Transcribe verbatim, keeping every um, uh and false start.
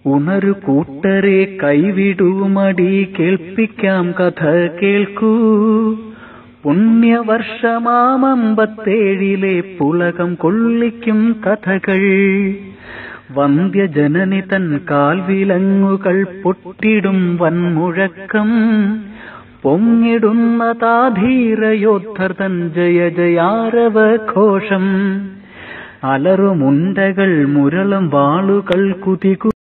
ഉണരു കൂട്ടരെ കൈവിടുമടി കേൾപ്പിക്കാം കഥ കേൾക്കൂ. പുണ്യവർഷമാമമ്പത്തേഴിലെ പുളകം കൊള്ളിക്കും കഥകൾ. വന്ധ്യജനനി തൻ കാൽവിലങ്ങുകൾ പൊട്ടിടും വൻമുഴക്കം. പൊങ്ങിടുന്ന താധീരയോദ്ധർ തൻ ജയ ജയാരവ ഘോഷം. അലറുമുണ്ടകൾ മുരളും വാളുകൾ കുതികു